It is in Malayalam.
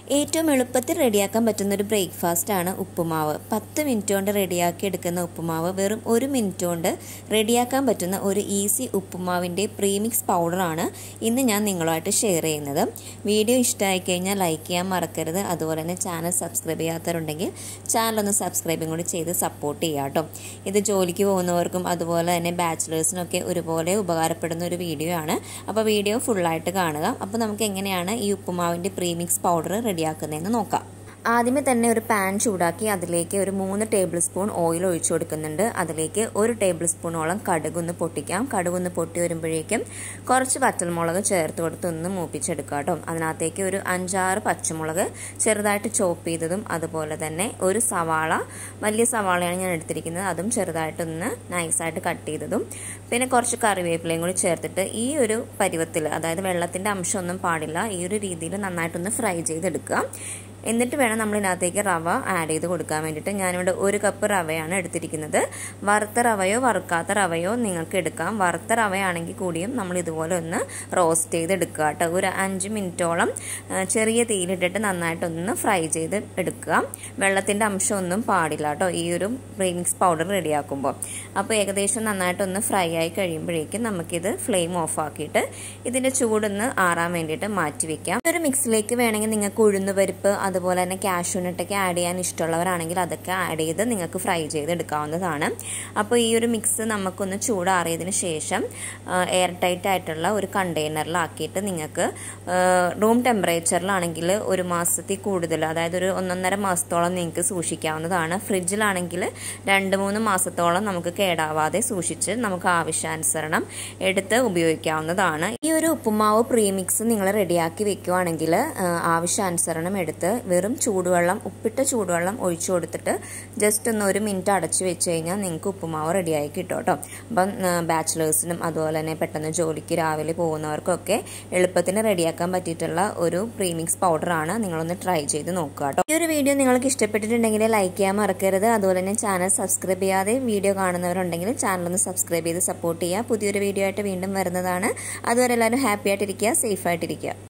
ഏറ്റവും എളുപ്പത്തിൽ റെഡിയാക്കാൻ പറ്റുന്ന ഒരു ബ്രേക്ക്ഫാസ്റ്റ് ആണ് ഉപ്പുമാവ്. 10 മിനിറ്റ് കൊണ്ട് റെഡിയാക്കി എടുക്കുന്ന ഉപ്പുമാവ് വെറും 1 മിനിറ്റ് കൊണ്ട് റെഡിയാക്കാൻ പറ്റുന്ന ഒരു ഈസി ഉപ്പുമാവിൻ്റെ പ്രീമിക്സ് പൗഡറാണ് ഇന്ന് ഞാൻ നിങ്ങളുമായിട്ട് ഷെയർ ചെയ്യുന്നത്. വീഡിയോ ഇഷ്ടമായി കഴിഞ്ഞാൽ ലൈക്ക് ചെയ്യാൻ മറക്കരുത്. അതുപോലെ തന്നെ ചാനൽ സബ്സ്ക്രൈബ് ചെയ്യാത്തവരുണ്ടെങ്കിൽ ചാനലൊന്ന് സബ്സ്ക്രൈബും കൂടി ചെയ്ത് സപ്പോർട്ട് ചെയ്യാം കേട്ടോ. ഇത് ജോലിക്ക് പോകുന്നവർക്കും അതുപോലെ തന്നെ ബാച്ചിലേഴ്സിനൊക്കെ ഒരുപോലെ ഉപകാരപ്പെടുന്ന ഒരു വീഡിയോ ആണ്. അപ്പോൾ വീഡിയോ ഫുള്ളായിട്ട് കാണുക. അപ്പോൾ നമുക്ക് എങ്ങനെയാണ് ഈ ഉപ്പുമാവിൻ്റെ പ്രീമിക്സ് പൗഡർ റെഡിയാക്കുന്നതെന്ന് നോക്കാം. ആദ്യമേ തന്നെ ഒരു പാൻ ചൂടാക്കി അതിലേക്ക് ഒരു 3 ടേബിൾ സ്പൂൺ ഓയിൽ ഒഴിച്ചു കൊടുക്കുന്നുണ്ട്. അതിലേക്ക് 1 ടേബിൾ സ്പൂണോളം കടുകൊന്ന് പൊട്ടിക്കാം. കടുകൊന്ന് പൊട്ടി വരുമ്പോഴേക്കും കുറച്ച് വറ്റൽമുളക് ചേർത്ത് കൊടുത്ത് ഒന്ന് മൂപ്പിച്ചെടുക്കാം കേട്ടോ. അതിനകത്തേക്ക് ഒരു 5-6 പച്ചമുളക് ചെറുതായിട്ട് ചോപ്പ് ചെയ്തതും അതുപോലെ തന്നെ ഒരു സവാള, വലിയ സവാളയാണ് ഞാൻ എടുത്തിരിക്കുന്നത്, അതും ചെറുതായിട്ടൊന്ന് നൈസായിട്ട് കട്ട് ചെയ്തതും പിന്നെ കുറച്ച് കറിവേപ്പിലയും കൂടി ചേർത്തിട്ട് ഈ ഒരു പരുവത്തിൽ, അതായത് വെള്ളത്തിൻ്റെ അംശമൊന്നും പാടില്ല, ഈ ഒരു രീതിയിൽ നന്നായിട്ടൊന്ന് ഫ്രൈ ചെയ്തെടുക്കുക. എന്നിട്ട് വേണം നമ്മൾ ഇതിനകത്തേക്ക് റവ ആഡ് ചെയ്ത് കൊടുക്കാൻ വേണ്ടിയിട്ട്. ഞാനിവിടെ 1 കപ്പ് റവയാണ് എടുത്തിരിക്കുന്നത്. വറുത്ത റവയോ വറുക്കാത്ത റവയോ നിങ്ങൾക്ക് എടുക്കാം. വറുത്ത റവയാണെങ്കിൽ കൂടിയും നമ്മൾ ഇതുപോലെ ഒന്ന് റോസ്റ്റ് ചെയ്തെടുക്കുക കേട്ടോ. ഒരു 5 മിനിറ്റോളം ചെറിയ തീയിലിട്ടിട്ട് നന്നായിട്ടൊന്ന് ഫ്രൈ ചെയ്ത് എടുക്കുക. വെള്ളത്തിൻ്റെ അംശമൊന്നും പാടില്ല കേട്ടോ ഈ ഒരു പ്രീമിക്സ് പൗഡർ റെഡിയാക്കുമ്പോൾ. അപ്പോൾ ഏകദേശം നന്നായിട്ടൊന്ന് ഫ്രൈ ആയി കഴിയുമ്പോഴേക്കും നമുക്കിത് ഫ്ലെയിം ഓഫ് ആക്കിയിട്ട് ഇതിൻ്റെ ചൂടൊന്ന് ആറാൻ വേണ്ടിയിട്ട് മാറ്റി വെക്കാം. ഒരു മിക്സിലേക്ക് വേണമെങ്കിൽ നിങ്ങൾക്ക് ഉഴുന്നുപരിപ്പ് അതുപോലെ തന്നെ കാഷ്യൂ നട്ടൊക്കെ ആഡ് ചെയ്യാൻ ഇഷ്ടമുള്ളവരാണെങ്കിൽ അതൊക്കെ ആഡ് ചെയ്ത് നിങ്ങൾക്ക് ഫ്രൈ ചെയ്തെടുക്കാവുന്നതാണ്. അപ്പോൾ ഈ ഒരു മിക്സ് നമുക്കൊന്ന് ചൂടാറിയതിന് ശേഷം എയർ ടൈറ്റ് ആയിട്ടുള്ള ഒരു കണ്ടെയ്നറിലാക്കിയിട്ട് നിങ്ങൾക്ക് റൂം ടെമ്പറേച്ചറിലാണെങ്കിൽ 1 മാസത്തിൽ കൂടുതൽ, അതായത് ഒരു 1.5 മാസത്തോളം നിങ്ങൾക്ക് സൂക്ഷിക്കാവുന്നതാണ്. ഫ്രിഡ്ജിലാണെങ്കിൽ 2-3 മാസത്തോളം നമുക്ക് കേടാവാതെ സൂക്ഷിച്ച് നമുക്ക് ആവശ്യാനുസരണം എടുത്ത് ഉപയോഗിക്കാവുന്നതാണ്. ഈ ഒരു ഉപ്പുമാവ് പ്രീമിക്സ് നിങ്ങൾ റെഡിയാക്കി വെക്കുകയാണെങ്കിൽ ആവശ്യാനുസരണം എടുത്ത് വെറും ചൂടുവെള്ളം, ഉപ്പിട്ട ചൂടുവെള്ളം ഒഴിച്ചു കൊടുത്തിട്ട് ജസ്റ്റ് ഒന്ന് 1 മിനിറ്റ് അടച്ചു വെച്ച് കഴിഞ്ഞാൽ നിങ്ങൾക്ക് ഉപ്പുമാവ് റെഡിയായി കിട്ടും കേട്ടോ. അപ്പം ബാച്ചിലേഴ്സിനും അതുപോലെ തന്നെ പെട്ടെന്ന് ജോലിക്ക് രാവിലെ പോകുന്നവർക്കൊക്കെ എളുപ്പത്തിന് റെഡിയാക്കാൻ പറ്റിയിട്ടുള്ള ഒരു പ്രീമിക്സ് പൗഡറാണ്. നിങ്ങളൊന്ന് ട്രൈ ചെയ്ത് നോക്കുക കേട്ടോ. ഈ ഒരു വീഡിയോ നിങ്ങൾക്ക് ഇഷ്ടപ്പെട്ടിട്ടുണ്ടെങ്കിൽ ലൈക്ക് ചെയ്യാൻ മറക്കരുത്. അതുപോലെ തന്നെ ചാനൽ സബ്സ്ക്രൈബ് ചെയ്യാതെ വീഡിയോ കാണുന്നവരുണ്ടെങ്കിൽ ചാനലൊന്ന് സബ്സ്ക്രൈബ് ചെയ്ത് സപ്പോർട്ട് ചെയ്യുക. പുതിയൊരു വീഡിയോ ആയിട്ട് വീണ്ടും വരുന്നതാണ്. അതുവരെ എല്ലാവരും ഹാപ്പി ആയിട്ടിരിക്കുക, സേഫ് ആയിട്ടിരിക്കുക.